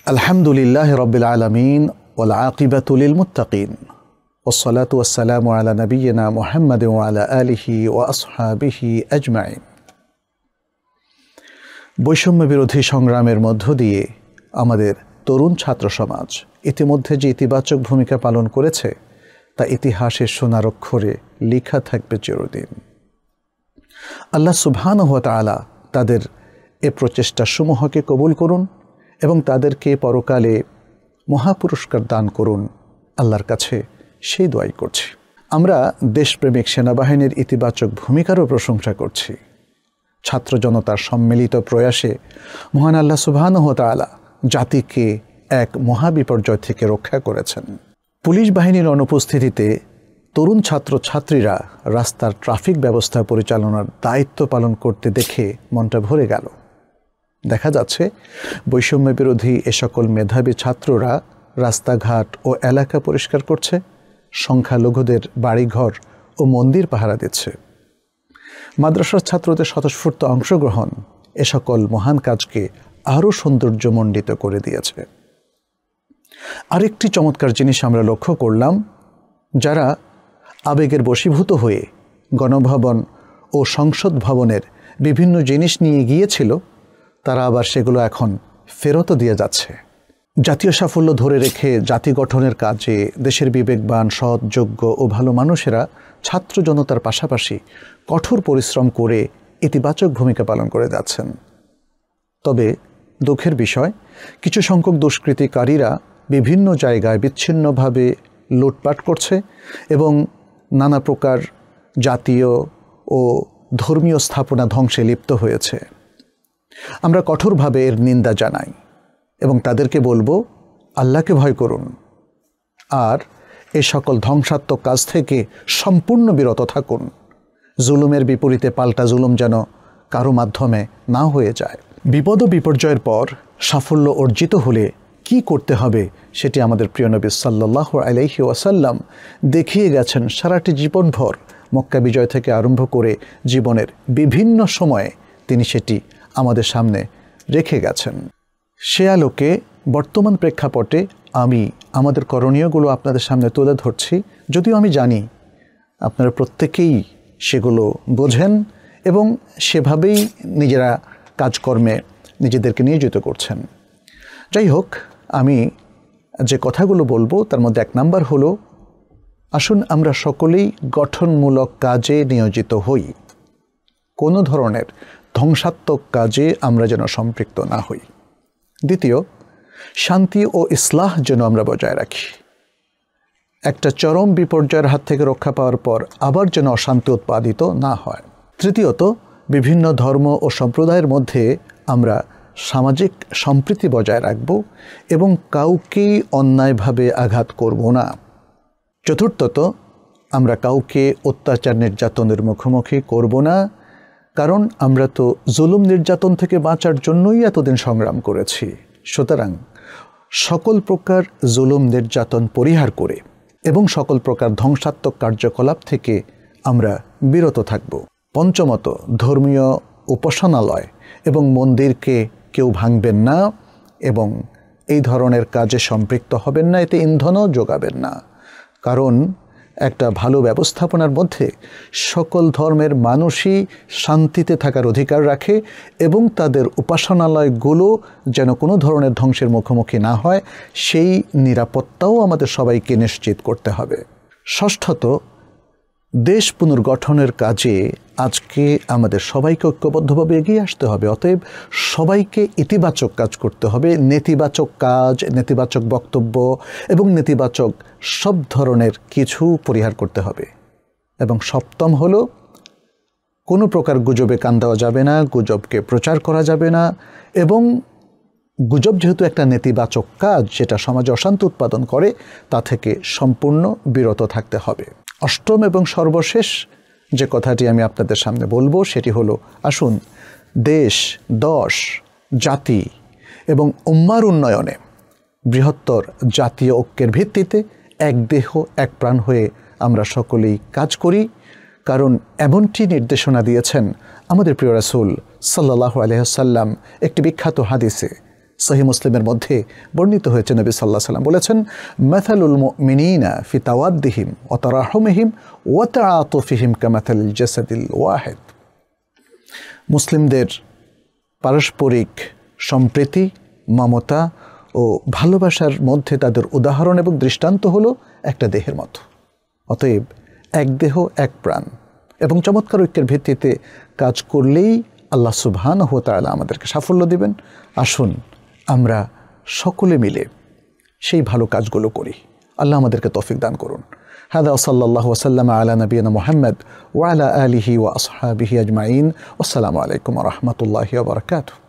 আলহামদুলিল্লাহি রাব্বিল আলামিন ওয়াল আকিবাতু লিল মুত্তাকিন ওয়াসসালাতু ওয়াসসালামু আলা নাবিয়িনা মুহাম্মাদিন ওয়া আলা আলিহি ওয়া আসহাবিহি আজমাইন। বৈষম্য বিরোধী সংগ্রামের মধ্য দিয়ে আমাদের তরুণ ছাত্র সমাজ ইতিমধ্যে যে ইতিবাচক ভূমিকা পালন করেছে তা ইতিহাসের সোনার অক্ষরে লেখা থাকবে চিরদিন। আল্লাহ সুবহানাহু ওয়া তাআলা তাদের এ প্রচেষ্টা সমূহকে কবুল করুন এবং তাদেরকে পরকালে মহাপুরস্কার দান করুন। আল্লাহর কাছে সেই দোয়াই করছি। আমরা দেশপ্রেমিক সেনাবাহিনীর ইতিবাচক ভূমিকারও প্রশংসা করছি। ছাত্র জনতার সম্মিলিত প্রয়াসে মহান আল্লাহ সুবহানাহু ওয়া তাআলা জাতিকে এক মহাবিপর্যয় থেকে রক্ষা করেছেন। পুলিশ বাহিনীর অনুপস্থিতিতে তরুণ ছাত্রছাত্রীরা রাস্তার ট্রাফিক ব্যবস্থা পরিচালনার দায়িত্ব পালন করতে দেখে মনটা ভরে গেল। দেখা যাচ্ছে বৈষম্য বিরোধী এ সকল মেধাবী ছাত্ররা রাস্তাঘাট ও এলাকা পরিষ্কার করছে, সংখ্যালঘুদের বাড়িঘর ও মন্দির পাহারা দিচ্ছে। মাদ্রাসার ছাত্রদের স্বতঃস্ফূর্ত অংশগ্রহণ এ সকল মহান কাজকে আরও সৌন্দর্যমণ্ডিত করে দিয়েছে। আরেকটি চমৎকার জিনিস আমরা লক্ষ্য করলাম, যারা আবেগের বশীভূত হয়ে গণভবন ও সংসদ ভবনের বিভিন্ন জিনিস নিয়ে গিয়েছিল, তারা আবার সেগুলো এখন ফেরতও দিয়ে যাচ্ছে। জাতীয় সাফল্য ধরে রেখে জাতি গঠনের কাজে দেশের বিবেকবান, সৎ, যোগ্য ও ভালো মানুষেরা ছাত্র জনতার পাশাপাশি কঠোর পরিশ্রম করে ইতিবাচক ভূমিকা পালন করে যাচ্ছেন। তবে দুঃখের বিষয়, কিছু সংখ্যক দুষ্কৃতিকারীরা বিভিন্ন জায়গায় বিচ্ছিন্নভাবে লুটপাট করছে এবং নানা প্রকার জাতীয় ও ধর্মীয় স্থাপনা ধ্বংসে লিপ্ত হয়েছে। আমরা কঠোরভাবে এর নিন্দা জানাই এবং তাদেরকে বলবো, আল্লাহকে ভয় করুন আর এ সকল ধ্বংসাত্মক কাজ থেকে সম্পূর্ণ বিরত থাকুন। জুলুমের বিপরীতে পাল্টা জুলুম যেন কারো মাধ্যমে না হয়ে যায়। বিপদ ও বিপর্যয়ের পর সাফল্য অর্জিত হলে কি করতে হবে সেটি আমাদের প্রিয় নবী সাল্লাল্লাহু আলাইহি ওয়াসাল্লাম দেখিয়ে গেছেন সারাটি জীবনভর। মক্কা বিজয় থেকে আরম্ভ করে জীবনের বিভিন্ন সময়ে তিনি সেটি আমাদের সামনে রেখে গেছেন। সে আলোকে বর্তমান প্রেক্ষাপটে আমি আমাদের করণীয়গুলো আপনাদের সামনে তুলে ধরছি, যদিও আমি জানি আপনারা প্রত্যেকেই সেগুলো বোঝেন এবং সেভাবেই নিজেরা কাজকর্মে নিজেদেরকে নিয়োজিত করছেন। যাই হোক, আমি যে কথাগুলো বলবো তার মধ্যে এক নাম্বার হলো, আসুন আমরা সকলেই গঠনমূলক কাজে নিয়োজিত হই। কোনো ধরনের ধ্বংসাত্মক কাজে আমরা যেন সম্পৃক্ত না হই। দ্বিতীয়, শান্তি ও ইসলাহ যেন আমরা বজায় রাখি। একটা চরম বিপর্যয়ের হাত থেকে রক্ষা পাওয়ার পর আবার যেন অশান্তি উৎপাদিত না হয়। তৃতীয়ত, বিভিন্ন ধর্ম ও সম্প্রদায়ের মধ্যে আমরা সামাজিক সম্প্রীতি বজায় রাখব এবং কাউকেই অন্যায়ভাবে আঘাত করব না। চতুর্থত, আমরা কাউকে অত্যাচার নির্যাতনের মুখোমুখি করব না, কারণ আমরা তো জুলুম নির্যাতন থেকে বাঁচার জন্যই এতদিন সংগ্রাম করেছি। সুতরাং সকল প্রকার জুলুম নির্যাতন পরিহার করে এবং সকল প্রকার ধ্বংসাত্মক কার্যকলাপ থেকে আমরা বিরত থাকব। পঞ্চমত, ধর্মীয় উপাসনালয় এবং মন্দিরকে কেউ ভাঙবেন না এবং এই ধরনের কাজে সম্পৃক্ত হবেন না, এতে ইন্ধনও যোগাবেন না। কারণ একটা ভালো ব্যবস্থাপনার মধ্যে সকল ধর্মের মানুষই শান্তিতে থাকার অধিকার রাখে এবং তাদের উপাসনালয়গুলো যেন কোনো ধরনের ধ্বংসের মুখোমুখি না হয়, সেই নিরাপত্তাও আমাদের সবাইকে নিশ্চিত করতে হবে। ষষ্ঠত, দেশ পুনর্গঠনের কাজে আজকে আমাদের সবাইকে ঐক্যবদ্ধভাবে এগিয়ে আসতে হবে। অতএব সবাইকে ইতিবাচক কাজ করতে হবে, নেতিবাচক কাজ, নেতিবাচক বক্তব্য এবং নেতিবাচক সব ধরনের কিছু পরিহার করতে হবে। এবং সপ্তম হলো, কোনো প্রকার গুজবে কান দেওয়া যাবে না, গুজবকে প্রচার করা যাবে না এবং গুজব যেহেতু একটা নেতিবাচক কাজ, যেটা সমাজে অশান্তি উৎপাদন করে, তা থেকে সম্পূর্ণ বিরত থাকতে হবে। অষ্টম এবং সর্বশেষ যে কথাটি আমি আপনাদের সামনে বলবো সেটি হলো, আসুন দেশ, দশ, জাতি এবং উম্মার উন্নয়নে বৃহত্তর জাতীয় ঐক্যের ভিত্তিতে এক দেহ এক প্রাণ হয়ে আমরা সকলেই কাজ করি। কারণ এমনটি নির্দেশনা দিয়েছেন আমাদের প্রিয় রাসূল সাল্লাল্লাহু আলাইহি ওয়াসাল্লাম একটি বিখ্যাত হাদিসে। সহিহ মুসলিমের মধ্যে বর্ণিত হয়েছে, নবী সাল্লাল্লাহু আলাইহি ওয়াসাল্লাম বলেছেন, মাথালুল মুমিনিনা ফি তাওয়াদ্দিহিম ওয়া তারাহুমিহিম ওয়া তাআতুফিহিম কামাথালিল জাসাদিল ওয়াহিদ। মুসলিমদের পারস্পরিক সম্প্রীতি, মমতা ও ভালোবাসার মধ্যে তাদের উদাহরণ এবং দৃষ্টান্ত হলো একটা দেহের মতো। অতএব এক দেহ এক প্রাণ এবং চমৎকার ঐক্যের ভিত্তিতে কাজ করলেই আল্লাহ সুবহানাহু ওয়া তাআলা আমাদেরকে সাফল্য দিবেন। আসুন আমরা সকলে মিলে সেই ভালো কাজগুলো করি। আল্লাহ আমাদেরকে তৌফিক দান করুন। হাদা সাল্লাল্লাহু ওয়াসাল্লাম আলা নবিয়িনা মুহাম্মদ ওয়া আলা আলিহি ওয়া আসহাবিহি আজমাইন। আসসালামু আলাইকুম ওয়া রাহমাতুল্লাহি ওয়া বারাকাতুহু।